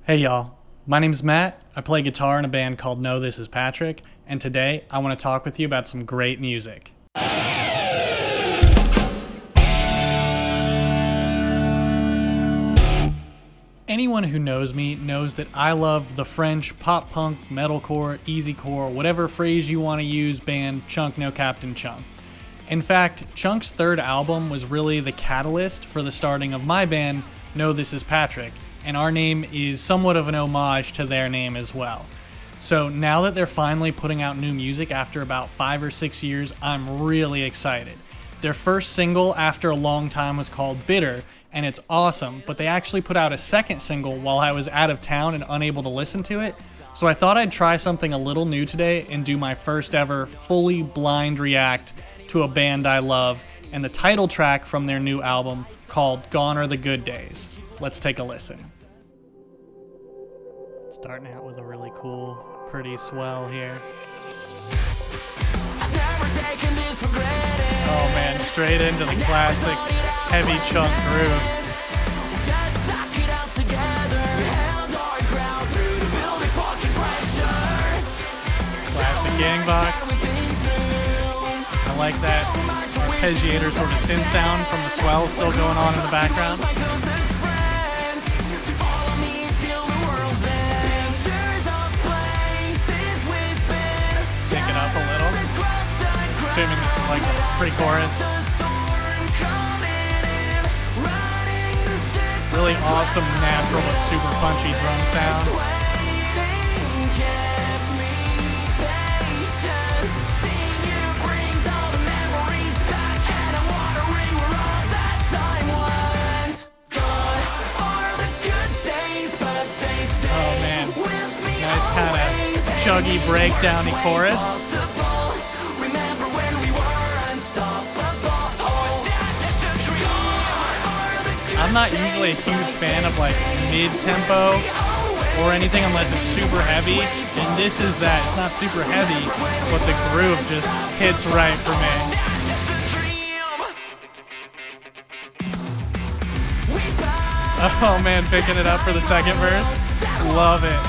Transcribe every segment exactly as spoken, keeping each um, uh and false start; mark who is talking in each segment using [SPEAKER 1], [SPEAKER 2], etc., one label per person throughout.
[SPEAKER 1] Hey y'all, my name's Matt. I play guitar in a band called No This Is Patrick, and today I want to talk with you about some great music. Anyone who knows me knows that I love the French pop punk, metalcore, easycore, whatever phrase you want to use band Chunk No Captain Chunk. In fact, Chunk's third album was really the catalyst for the starting of my band, No This Is Patrick, and our name is somewhat of an homage to their name as well. So now that they're finally putting out new music after about five or six years, I'm really excited. Their first single after a long time was called Bitter, and it's awesome, but they actually put out a second single while I was out of town and unable to listen to it, so I thought I'd try something a little new today and do my first ever fully blind react to a band I love and the title track from their new album called Gone Are the Good Days. Let's take a listen. Starting out with a really cool, pretty swell here. Oh man, straight into the classic heavy Chunk groove. Classic Gangbox. I like that arpeggiator sort of synth sound from the swell still going on in the background. Pick it up a little. Assuming this is like a pre-chorus. Really awesome, natural, but super punchy drum sound. Oh man, nice kind of chuggy breakdowny chorus. I'm not usually a huge fan of like mid-tempo or anything unless it's super heavy, and this is that. It's not super heavy, but the groove just hits right for me. Oh man, picking it up for the second verse. Love it.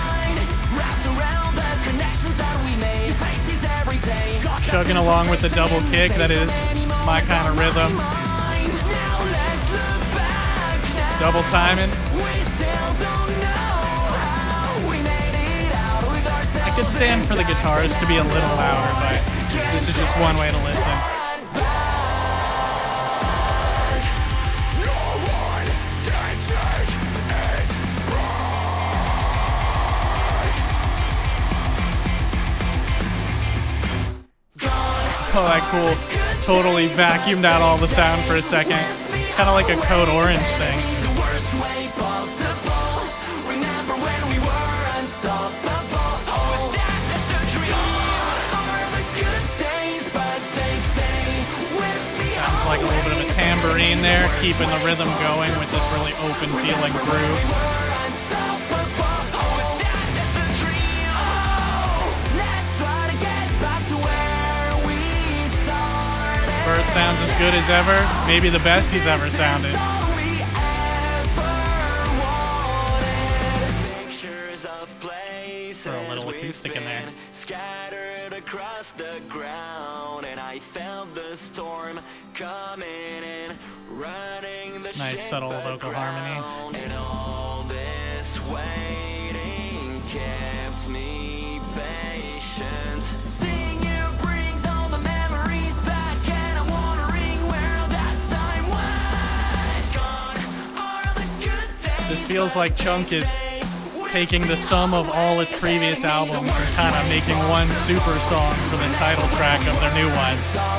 [SPEAKER 1] Chugging along with the double kick, that is my kind of rhythm. Double timing. I could stand for the guitars to be a little louder, but this is just one way to listen. Oh, that cool. Totally vacuumed out all the sound for a second. Kind of like a Code Orange thing. Sounds like a little bit of a tambourine there, keeping the rhythm going with this really open feeling groove. Bert sounds as good as ever, maybe the best he's ever sounded. Throw a little acoustic in there. Scattered across the ground, and I felt the storm coming in, running the nice subtle vocal harmony. And all this waiting kept me patient. Seeing you brings all the memories back, and I'm wondering where that time went. Gone are the good days. This feels like Chunk is taking the sum of all its previous albums and kind of making one super song for the title track of their new one.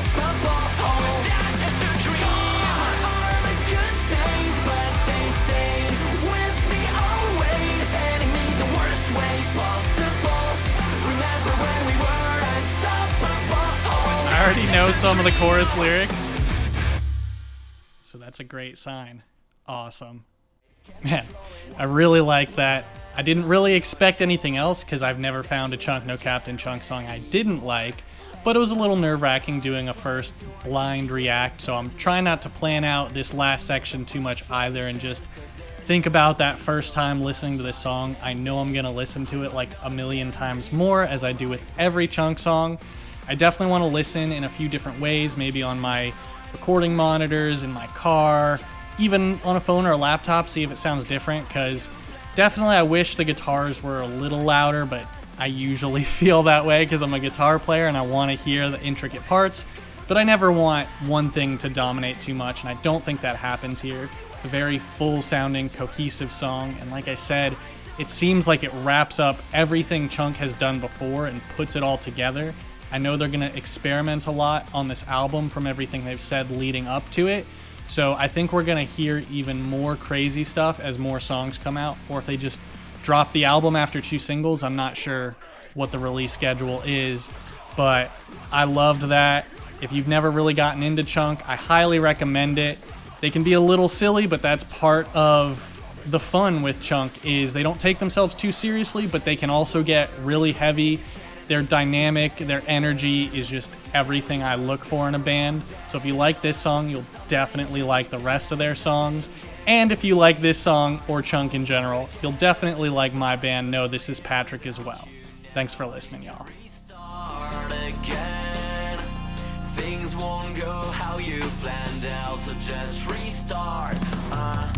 [SPEAKER 1] I already know some of the chorus lyrics, so that's a great sign. Awesome. Man, I really like that. I didn't really expect anything else because I've never found a Chunk No Captain Chunk song I didn't like, but it was a little nerve-wracking doing a first blind react, so I'm trying not to plan out this last section too much either and just think about that first time listening to this song, I know I'm gonna listen to it like a million times more, as I do with every Chunk song. I definitely want to listen in a few different ways, maybe on my recording monitors, in my car, even on a phone or a laptop, see if it sounds different, because definitely I wish the guitars were a little louder, but I usually feel that way because I'm a guitar player and I want to hear the intricate parts, but I never want one thing to dominate too much, and I don't think that happens here. It's a very full-sounding, cohesive song, and like I said, it seems like it wraps up everything Chunk has done before and puts it all together. I know they're going to experiment a lot on this album from everything they've said leading up to it, so I think we're going to hear even more crazy stuff as more songs come out, or if they just drop the album after two singles. I'm not sure what the release schedule is, but I loved that. If you've never really gotten into Chunk, I highly recommend it. They can be a little silly, but that's part of the fun with Chunk, is they don't take themselves too seriously, but they can also get really heavy. They're dynamic, their energy is just everything I look for in a band. So if you like this song, you'll definitely like the rest of their songs. And if you like this song, or Chunk in general, you'll definitely like my band, No This Is Patrick, as well. Thanks for listening, y'all.
[SPEAKER 2] Things won't go how you planned out, so just restart. Uh.